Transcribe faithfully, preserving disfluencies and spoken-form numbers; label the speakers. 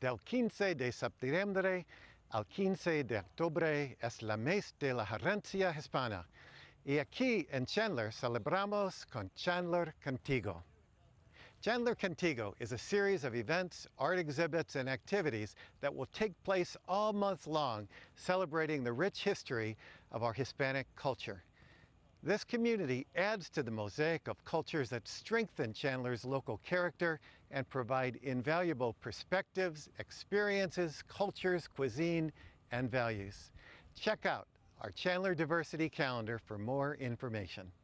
Speaker 1: Del quince de septiembre al quince de octubre es la mes de la herencia hispana. Y aquí en Chandler celebramos con Chandler Contigo. Chandler Contigo is a series of events, art exhibits, and activities that will take place all month long, celebrating the rich history of our Hispanic culture. This community adds to the mosaic of cultures that strengthen Chandler's local character and provide invaluable perspectives, experiences, cultures, cuisine, and values. Check out our Chandler Diversity Calendar for more information.